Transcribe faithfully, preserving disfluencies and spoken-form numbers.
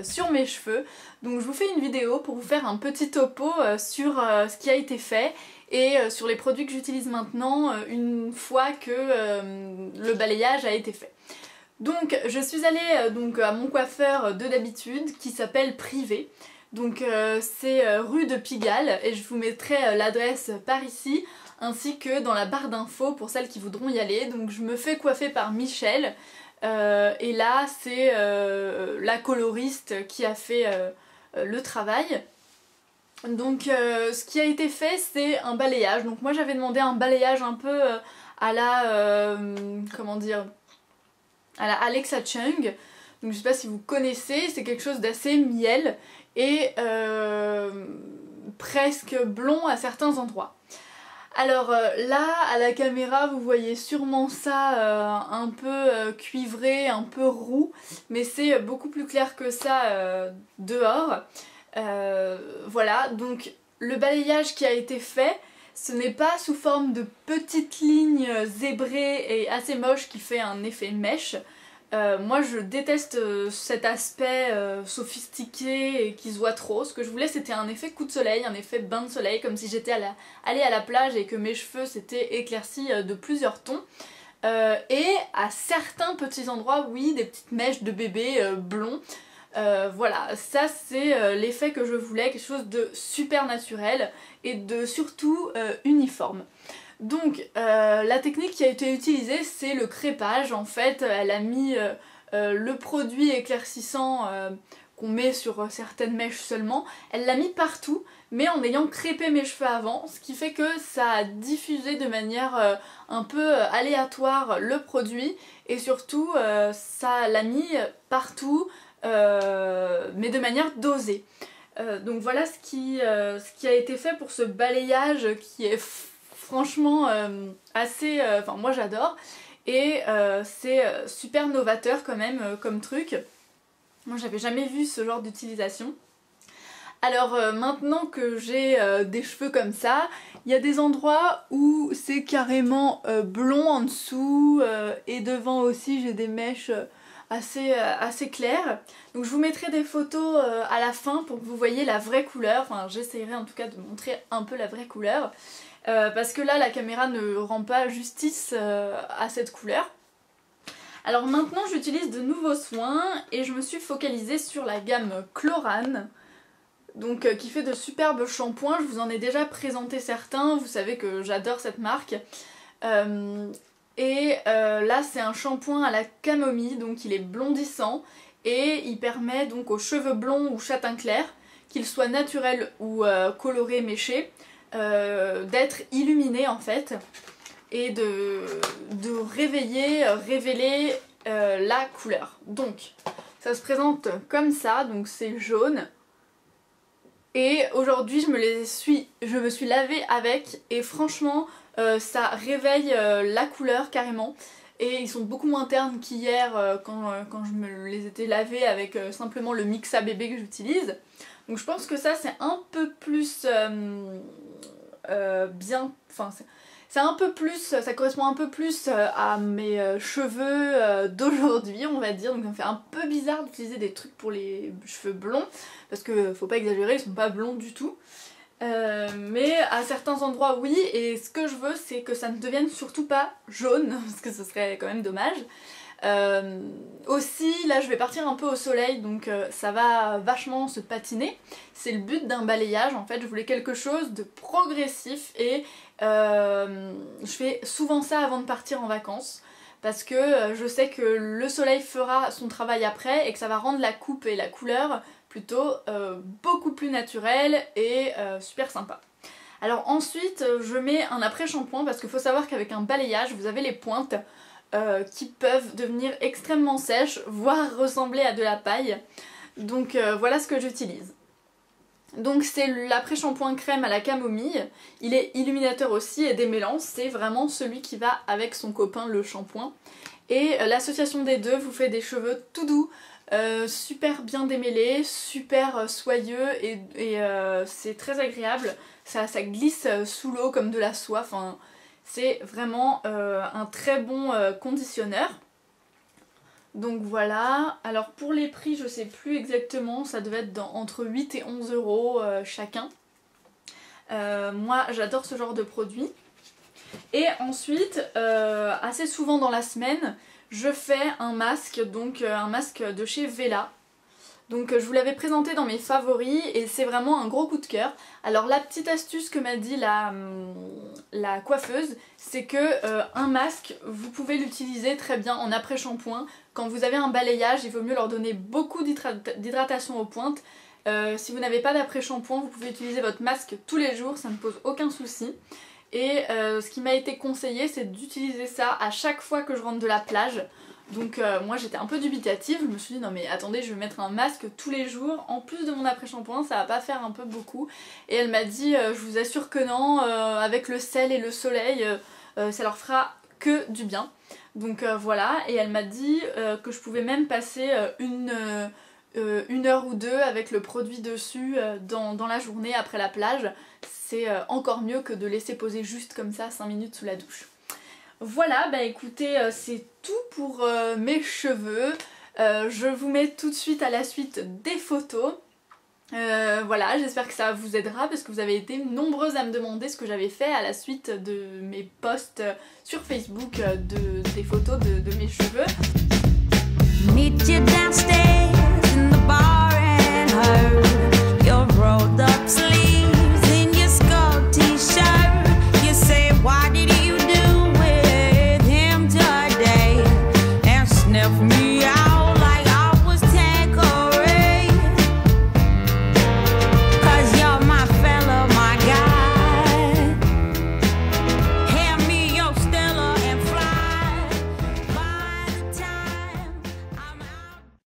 sur mes cheveux. Donc je vous fais une vidéo pour vous faire un petit topo euh, sur euh, ce qui a été fait et euh, sur les produits que j'utilise maintenant euh, une fois que euh, le balayage a été fait. Donc je suis allée euh, donc, à mon coiffeur de d'habitude qui s'appelle Privé. Donc euh, c'est euh, rue de Pigalle et je vous mettrai euh, l'adresse par ici ainsi que dans la barre d'infos pour celles qui voudront y aller. Donc je me fais coiffer par Michel euh, et là c'est euh, la coloriste qui a fait euh, le travail. Donc euh, ce qui a été fait c'est un balayage. Donc moi j'avais demandé un balayage un peu euh, à la... Euh, comment dire à la Alexa Chung. Donc je sais pas si vous connaissez, c'est quelque chose d'assez miel et euh, presque blond à certains endroits. Alors euh, là, à la caméra, vous voyez sûrement ça euh, un peu euh, cuivré, un peu roux, mais c'est beaucoup plus clair que ça euh, dehors. Euh, voilà, donc le balayage qui a été fait, ce n'est pas sous forme de petites lignes zébrées et assez moches qui fait un effet mèche. Euh, moi je déteste euh, cet aspect euh, sophistiqué et qui se voit trop. Ce que je voulais c'était un effet coup de soleil, un effet bain de soleil, comme si j'étais allée à la plage et que mes cheveux s'étaient éclaircis euh, de plusieurs tons. Euh, et à certains petits endroits, oui, des petites mèches de bébé euh, blonds. Euh, voilà, ça c'est euh, l'effet que je voulais, quelque chose de super naturel et de surtout euh, uniforme. Donc euh, la technique qui a été utilisée c'est le crépage. En fait elle a mis euh, euh, le produit éclaircissant euh, qu'on met sur euh, certaines mèches seulement, elle l'a mis partout mais en ayant crépé mes cheveux avant, ce qui fait que ça a diffusé de manière euh, un peu aléatoire le produit et surtout euh, ça l'a mis partout euh, mais de manière dosée. Euh, donc voilà ce qui, euh, ce qui a été fait pour ce balayage qui est franchement euh, assez... Euh, enfin moi j'adore et euh, c'est super novateur quand même euh, comme truc. Moi j'avais jamais vu ce genre d'utilisation. Alors euh, maintenant que j'ai euh, des cheveux comme ça, il y a des endroits où c'est carrément euh, blond en dessous euh, et devant aussi j'ai des mèches euh, assez, euh, assez claires. Donc je vous mettrai des photos euh, à la fin pour que vous voyez la vraie couleur. Enfin j'essaierai en tout cas de montrer un peu la vraie couleur. Euh, parce que là la caméra ne rend pas justice euh, à cette couleur. Alors maintenant j'utilise de nouveaux soins et je me suis focalisée sur la gamme Chlorane, donc euh, qui fait de superbes shampoings. Je vous en ai déjà présenté certains, vous savez que j'adore cette marque. Euh, et euh, là c'est un shampoing à la camomille, donc il est blondissant et il permet donc aux cheveux blonds ou châtain clair, qu'ils soient naturels ou euh, colorés méchés, Euh, d'être illuminé en fait et de, de réveiller, révéler euh, la couleur. Donc ça se présente comme ça, donc c'est jaune et aujourd'hui je me les suis, je me suis lavée avec et franchement euh, ça réveille euh, la couleur carrément et ils sont beaucoup moins ternes qu'hier euh, quand, euh, quand je me les étais lavés avec euh, simplement le Mixa bébé que j'utilise. Donc je pense que ça c'est un peu plus euh, euh, bien, enfin c'est un peu plus, ça correspond un peu plus euh, à mes euh, cheveux euh, d'aujourd'hui on va dire. Donc ça me fait un peu bizarre d'utiliser des trucs pour les cheveux blonds parce que faut pas exagérer, ils sont pas blonds du tout. Euh, mais à certains endroits oui, et ce que je veux c'est que ça ne devienne surtout pas jaune parce que ce serait quand même dommage. Euh, aussi là je vais partir un peu au soleil donc euh, ça va vachement se patiner, c'est le but d'un balayage en fait. Je voulais quelque chose de progressif et euh, je fais souvent ça avant de partir en vacances parce que euh, je sais que le soleil fera son travail après et que ça va rendre la coupe et la couleur plutôt euh, beaucoup plus naturelle et euh, super sympa. Alors ensuite je mets un après-shampoing parce qu'il faut savoir qu'avec un balayage vous avez les pointes Euh, qui peuvent devenir extrêmement sèches, voire ressembler à de la paille. Donc euh, voilà ce que j'utilise. Donc c'est l'après-shampoing crème à la camomille, il est illuminateur aussi et démêlant, c'est vraiment celui qui va avec son copain le shampoing. Et euh, l'association des deux vous fait des cheveux tout doux, euh, super bien démêlés, super euh, soyeux et, et euh, c'est très agréable, ça, ça glisse sous l'eau comme de la soie, enfin... C'est vraiment euh, un très bon euh, conditionneur. Donc voilà, alors pour les prix je sais plus exactement, ça devait être dans, entre huit et onze euros euh, chacun. Euh, moi j'adore ce genre de produit. Et ensuite, euh, assez souvent dans la semaine, je fais un masque, donc euh, un masque de chez Vela. Donc euh, je vous l'avais présenté dans mes favoris et c'est vraiment un gros coup de cœur. Alors la petite astuce que m'a dit la, la coiffeuse, c'est que euh, un masque, vous pouvez l'utiliser très bien en après-shampoing. Quand vous avez un balayage, il vaut mieux leur donner beaucoup d'hydratation aux pointes. Euh, si vous n'avez pas d'après-shampoing, vous pouvez utiliser votre masque tous les jours, ça ne pose aucun souci. Et euh, ce qui m'a été conseillé, c'est d'utiliser ça à chaque fois que je rentre de la plage. Donc euh, moi j'étais un peu dubitative, je me suis dit non mais attendez, je vais mettre un masque tous les jours, en plus de mon après-shampoing, ça va pas faire un peu beaucoup. Et elle m'a dit, euh, je vous assure que non, euh, avec le sel et le soleil, euh, euh, ça leur fera que du bien. Donc euh, voilà, et elle m'a dit euh, que je pouvais même passer euh, une, euh, une heure ou deux avec le produit dessus euh, dans, dans la journée après la plage. C'est euh, encore mieux que de laisser poser juste comme ça cinq minutes sous la douche. Voilà, bah écoutez, euh, c'est tout pour euh, mes cheveux. Euh, je vous mets tout de suite à la suite des photos. Euh, voilà, j'espère que ça vous aidera parce que vous avez été nombreuses à me demander ce que j'avais fait à la suite de mes posts sur Facebook de, des photos de, de mes cheveux. Meet you downstairs.